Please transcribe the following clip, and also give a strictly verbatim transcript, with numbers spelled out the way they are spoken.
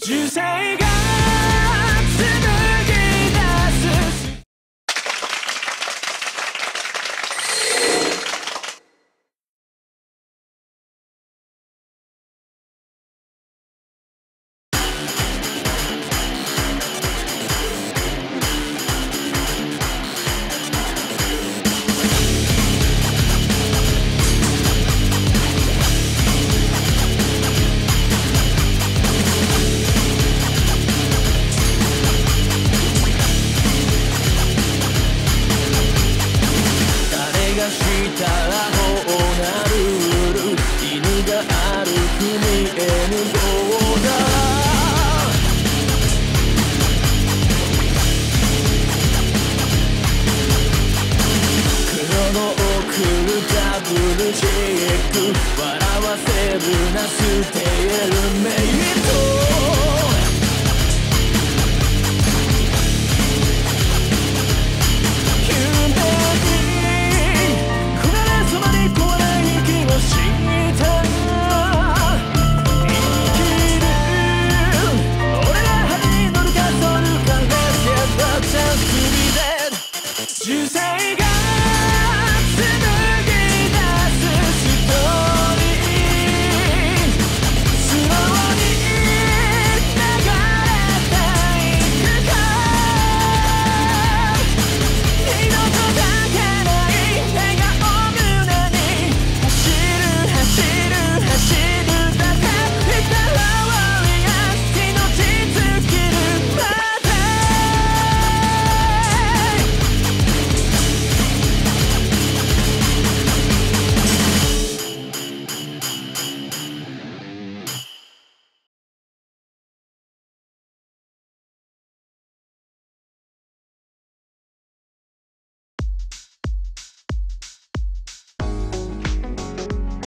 銃声が紡ぎ出すしたらほうなる犬が歩く見えぬようだ黒の送るダブルチェック笑わせるなステルメイ